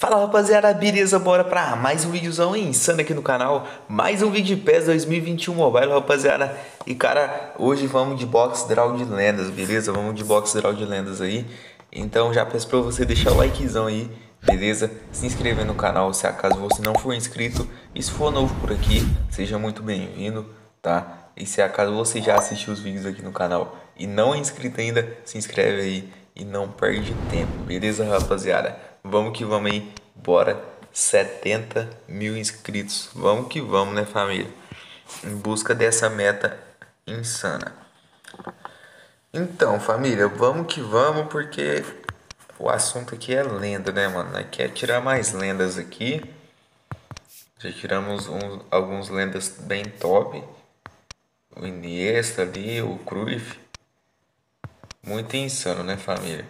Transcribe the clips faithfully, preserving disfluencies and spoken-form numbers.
Fala rapaziada, beleza? Bora pra mais um videozão insano aqui no canal. Mais um vídeo de PES dois mil e vinte e um Mobile, rapaziada. E cara, hoje vamos de Box Draw de lendas, beleza? Vamos de Box Draw de lendas aí. Então já peço pra você deixar o likezão aí, beleza? Se inscrever no canal se acaso você não for inscrito. E se for novo por aqui, seja muito bem-vindo, tá? E se acaso você já assistiu os vídeos aqui no canal e não é inscrito ainda, se inscreve aí e não perde tempo, beleza, rapaziada? Vamos que vamos aí, bora, setenta mil inscritos, vamos que vamos, né, família? Em busca dessa meta insana. Então, família, vamos que vamos, porque o assunto aqui é lenda, né, mano? Nós quer tirar mais lendas aqui. Já tiramos uns, alguns lendas bem top. O Iniesta ali, o Cruyff. Muito insano, né, família?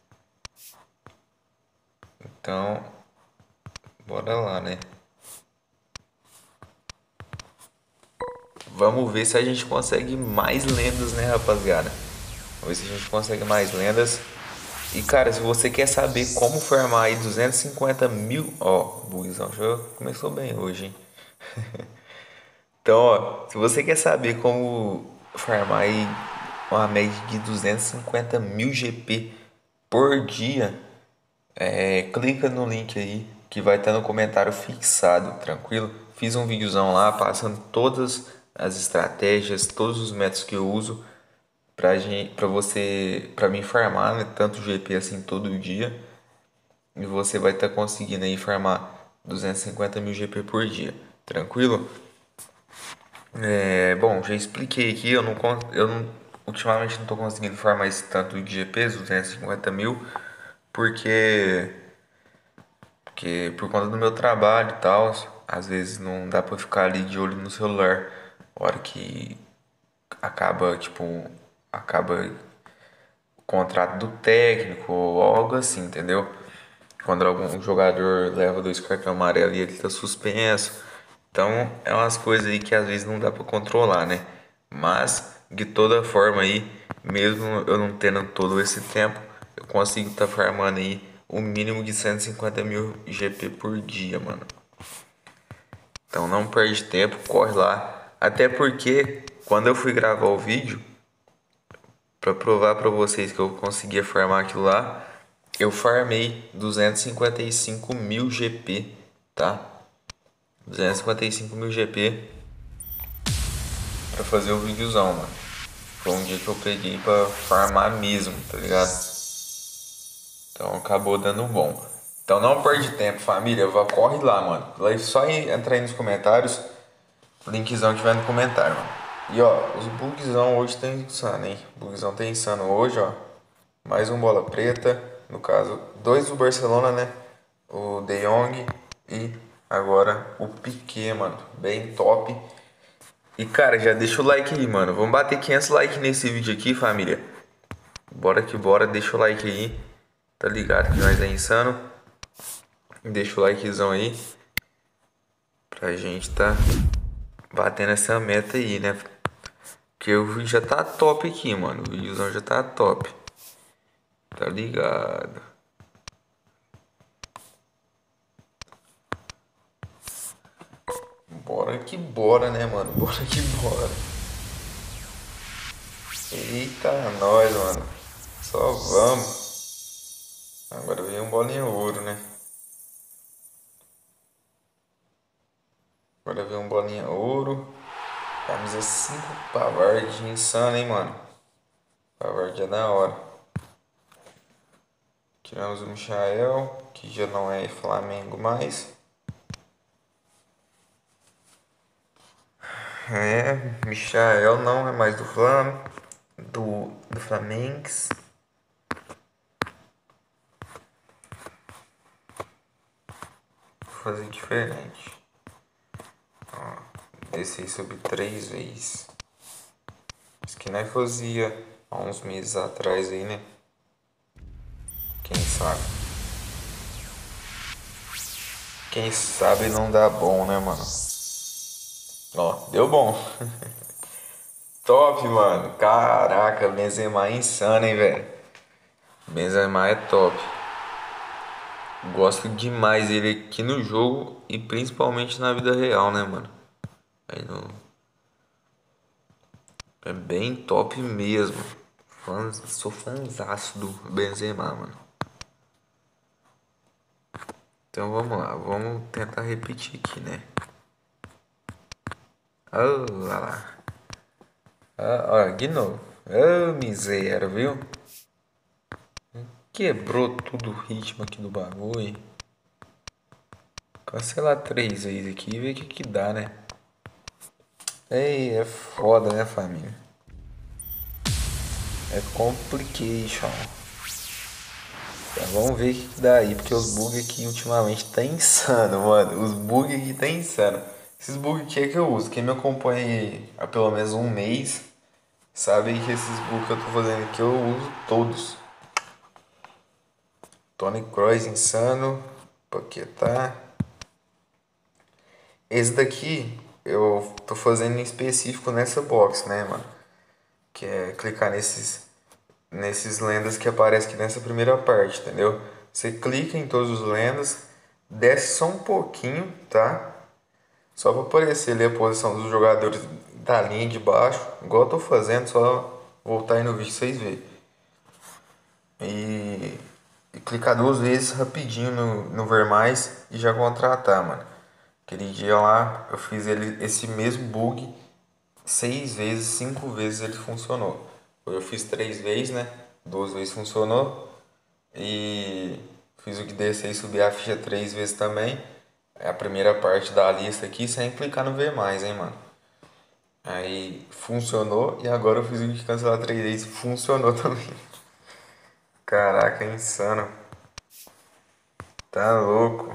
Então, bora lá, né? Vamos ver se a gente consegue mais lendas, né, rapaziada? Vamos ver se a gente consegue mais lendas. E, cara, se você quer saber como farmar aí duzentos e cinquenta mil... Ó, o bugzão já começou bem hoje, hein? Então, ó, se você quer saber como farmar aí uma média de duzentos e cinquenta mil G P por dia, é, clica no link aí que vai estar no comentário fixado, tranquilo? Fiz um videozão lá passando todas as estratégias, todos os métodos que eu uso pra gente, para você, para mim farmar, né, tanto G P assim todo dia. E você vai estar conseguindo aí farmar duzentos e cinquenta mil G P por dia, tranquilo? É, bom, já expliquei aqui, eu não, eu não, ultimamente não estou conseguindo farmar esse tanto de G Ps, duzentos e cinquenta mil, porque, porque por conta do meu trabalho e tal, às vezes não dá para ficar ali de olho no celular, a hora que acaba, tipo, acaba o contrato do técnico ou algo assim, entendeu? Quando algum jogador leva dois cartões amarelos e ele tá suspenso. Então é umas coisas aí que às vezes não dá para controlar, né? Mas de toda forma aí, mesmo eu não tendo todo esse tempo, eu consigo estar tá farmando aí o mínimo de cento e cinquenta mil G P por dia, mano. Então não perde tempo, corre lá. Até porque quando eu fui gravar o vídeo, para provar para vocês que eu conseguia farmar aquilo lá, eu farmei duzentos e cinquenta e cinco mil G P, tá? duzentos e cinquenta e cinco mil G P para fazer o videozão, mano. Foi um dia que eu peguei para farmar mesmo, tá ligado? Então acabou dando bom. Então não perde tempo, família. Vá, corre lá, mano. Lá é só entrar aí nos comentários. O linkzão que tiver no comentário, mano. E ó, os bugzão hoje tem insano, hein? O bugzão tem insano hoje, ó. Mais um bola preta. No caso, dois do Barcelona, né? O De Jong e agora o Piqué, mano. Bem top. E cara, já deixa o like aí, mano. Vamos bater quinhentos likes nesse vídeo aqui, família. Bora que bora, deixa o like aí. Tá ligado que nós é insano. Deixa o likezão aí. Pra gente tá batendo essa meta aí, né? Porque o vídeo já tá top aqui, mano. O videozão já tá top. Tá ligado? Bora que bora, né, mano? Bora que bora. Eita, nós, mano. Só vamos. Agora vem um bolinha ouro, né? Agora vem um bolinha ouro. Camisa cinco Pavard insano, hein, mano? Pavard é da hora. Tiramos o Michael, que já não é Flamengo mais. É, Michael não é mais do Flam, do, do Flamengo. Vou fazer diferente. Ó, desci sobre três vezes. Isso que nós fazia há uns meses atrás aí, né? Quem sabe? Quem sabe não dá bom, né, mano? Ó, deu bom. Top, mano. Caraca, Benzema é insano, hein, velho. Benzema é top. Gosto demais dele aqui no jogo e principalmente na vida real, né, mano? Aí no... É bem top mesmo. Fãs, sou fãzaço do Benzema, mano. Então vamos lá, vamos tentar repetir aqui, né? Oh, olha lá. Ah, olha, de novo. Oh, miséria, viu? Quebrou tudo o ritmo aqui do bagulho. Cancelar três vezes aqui e ver o que que dá, né? Ei, é foda, né, família? É complication. Então, vamos ver o que que dá aí, porque os bugs aqui ultimamente tá insano, mano. Os bugs aqui tá insano. Esses bugs aqui é que eu uso. Quem me acompanha aí há pelo menos um mês sabe que esses bugs que eu tô fazendo aqui eu uso todos. Tony Kroos insano, Paquetá. Esse daqui eu tô fazendo em específico nessa box, né, mano? Que é clicar nesses nesses lendas que aparecem aqui nessa primeira parte, entendeu? Você clica em todos os lendas, desce só um pouquinho, tá? Só para aparecer ali a posição dos jogadores da linha de baixo, igual eu tô fazendo, só voltar aí no vídeo pra vocês verem. E, e clicar duas vezes rapidinho no, no ver mais e já contratar, mano. Aquele dia lá eu fiz ele, esse mesmo bug seis vezes, cinco vezes ele funcionou. Eu fiz três vezes, né? Duas vezes funcionou. E fiz o que descer e subir a ficha três vezes também. É a primeira parte da lista aqui sem clicar no ver mais, hein, mano. Aí funcionou e agora eu fiz o que cancelar três vezes. Funcionou também. Caraca, é insano. Tá louco.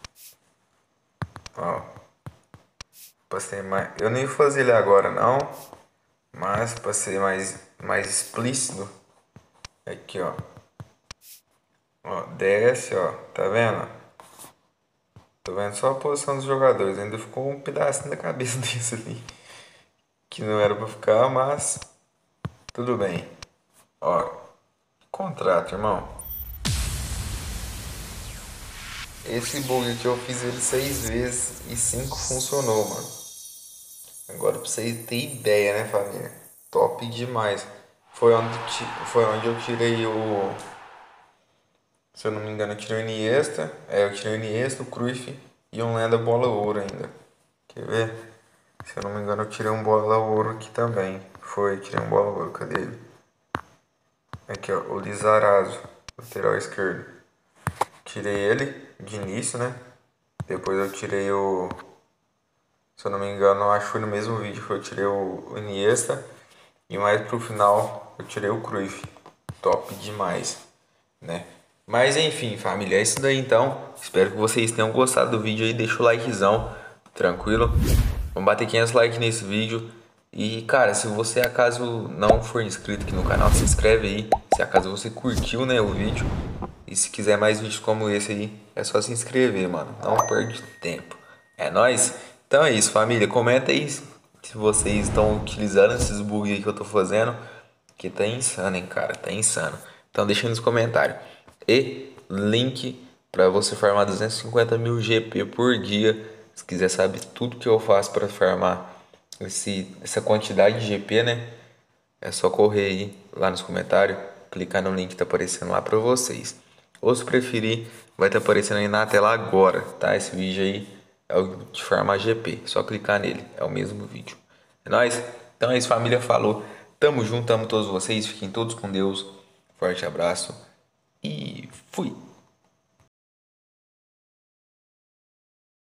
Ó, passei mais. Eu nem vou fazer ele agora não. Mas pra ser mais, mais explícito. Aqui, ó. Ó, desce, ó. Tá vendo? Tô vendo só a posição dos jogadores. Ainda ficou um pedacinho da cabeça desse ali. Que não era pra ficar, mas tudo bem. Ó, contrato, irmão. Esse bug aqui eu fiz ele seis vezes e cinco funcionou, mano. Agora pra vocês terem ideia, né, família? Top demais. Foi onde, foi onde eu tirei o... Se eu não me engano, eu tirei o Iniesta. É, eu tirei o Iniesta, o Cruyff e um Lenda Bola Ouro ainda. Quer ver? Se eu não me engano, eu tirei um Bola Ouro aqui também. Foi, tirei um Bola Ouro. Cadê ele? Aqui, ó. O Lizarazo, lateral esquerdo. Tirei ele de início, né? Depois eu tirei o... Se eu não me engano, acho que foi no mesmo vídeo que eu tirei o Iniesta. E mais pro final eu tirei o Cruyff. Top demais, né? Mas enfim, família, é isso daí então. Espero que vocês tenham gostado do vídeo aí. Deixa o likezão, tranquilo? Vamos bater quinhentos likes nesse vídeo. E cara, se você acaso não for inscrito aqui no canal, se inscreve aí. Se acaso você curtiu, né, o vídeo. E se quiser mais vídeos como esse aí, é só se inscrever, mano. Não perde tempo. É nóis? Então é isso, família. Comenta aí se vocês estão utilizando esses bugs aí que eu tô fazendo. Que tá insano, hein, cara. Tá insano. Então deixa nos comentários. E link para você farmar duzentos e cinquenta mil G P por dia. Se quiser saber tudo que eu faço para farmar esse, essa quantidade de G P, né? É só correr aí lá nos comentários. Clicar no link que tá aparecendo lá para vocês. Ou se preferir, vai estar tá aparecendo aí na tela agora, tá? Esse vídeo aí é o de farmar G P. Só clicar nele, é o mesmo vídeo. É nóis? Então é isso, família. Falou. Tamo junto, amo todos vocês. Fiquem todos com Deus. Forte abraço e fui!